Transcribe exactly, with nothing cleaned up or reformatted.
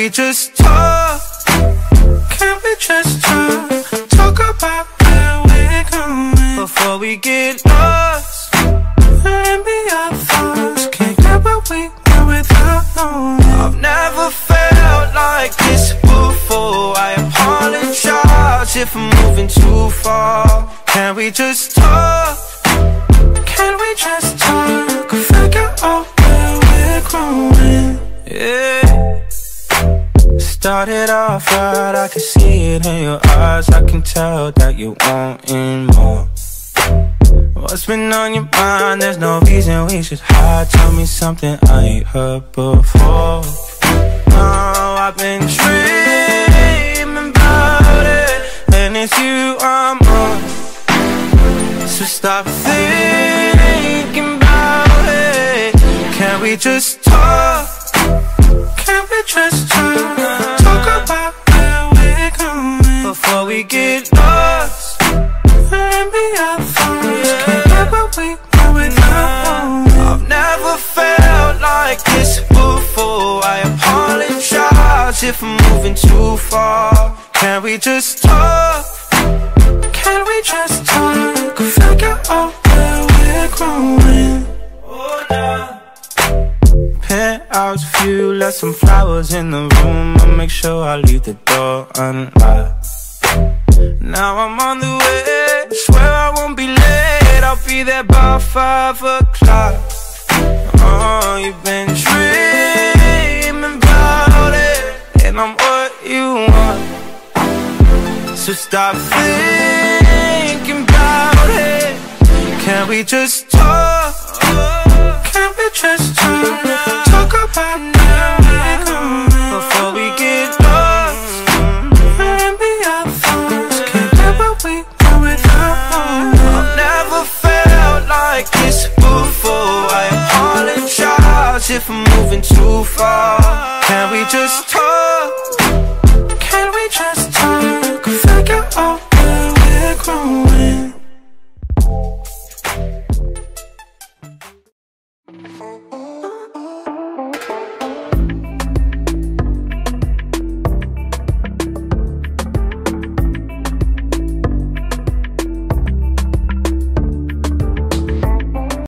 we just talk? Can we just talk? Talk about where we're going before we get lost. Let me our thoughts. Can't get what we want without knowing. I've never felt like this before. I apologize if I'm moving too far. Can we just talk? Can we just talk? Figure out where we're growing. Yeah. Started off right, I can see it in your eyes. I can tell that you wantin' more. What's been on your mind? There's no reason we should hide. Tell me something I ain't heard before. Oh, I've been dreaming about it, and it's you I'm on. So stop thinking about it. Can we just talk? Can we just talk? Talk about where we're going before we get lost. Let me our thoughts. Can't get what we want without knowing. I've never felt like this before. I apologize if I'm moving too far. Can we just talk? Can we just talk? Figure out where we're growing. Oh, nah. Penthouse view, left some flowers in the room. I'll make sure I leave the door unlocked. Now I'm on the way, swear I won't be late. I'll be there by five o'clock. Oh, you've been dreaming about it, and I'm what you want. So stop thinking about it. Can we just talk? Can we just talk? Talk about where we're going before we get lost. Let me our thoughts. Can't get what we want without knowing. I've never felt like this before. I apologize if I'm moving too far. Can we just talk? Can we just talk? Figure out where we're growing.